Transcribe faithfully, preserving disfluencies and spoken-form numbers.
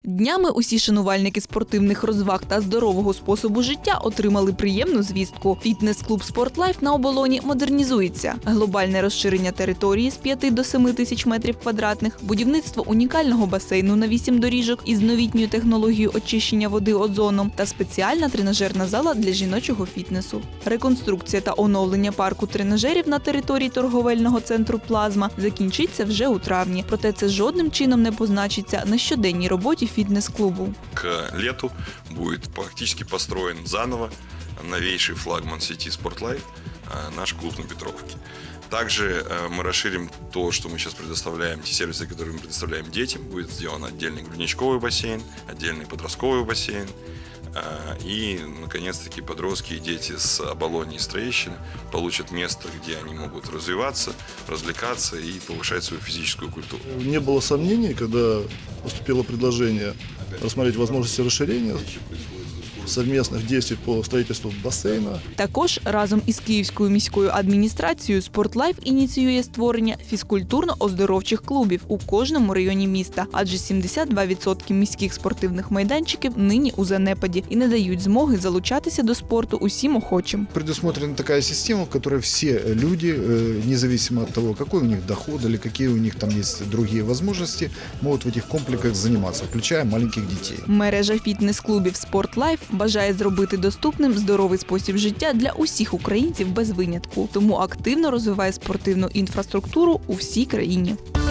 Днями усі шанувальники спортивних розваг та здорового способу життя отримали приємну звістку. Фітнес-клуб «Спортлайф» на Оболоні модернізується. Глобальне розширення території з п'яти до семи тисяч метрів квадратних, будівництво унікального басейну на вісім доріжок із новітньою технологією очищення води озоном та спеціальна тренажерна зала для жіночого фітнесу. Реконструкція та оновлення парку тренажерів на території торговельного центру «Плазма» закінчиться вже у травні. Проте це жодним чином не позначиться на щоденній роботі фітнес-клубу. К лету будет практически построен заново новейший флагман сети «Спортлайф», наш клуб на Петровке. Также мы расширим то, что мы сейчас предоставляем, те сервисы, которые мы предоставляем детям. Будет сделан отдельный грудничковый бассейн, отдельный подростковый бассейн. И, наконец-таки, подростки и дети с Оболони и с Троещины получат место, где они могут развиваться, развлекаться и повышать свою физическую культуру. Не было сомнений, когда поступило предложение рассмотреть возможности расширения совместних дій по строительству басейну. Також разом із Київською міською адміністрацією «Спортлайф» ініціює створення фізкультурно-оздоровчих клубів у кожному районі міста, адже сімдесят два відсотки міських спортивних майданчиків нині у занепаді і не дають змоги залучатися до спорту усім охочим. Предусмотрена така система, в якій всі люди, независимо від того, який у них доход, або які у них там є інші можливості, можуть в цих комплексах займатися, включаючи маленьких дітей. Мережа фітнес-клубів «Спортлайф» бажає зробити доступним здоровий спосіб життя для усіх українців без винятку. Тому активно розвиває спортивну інфраструктуру у всій країні.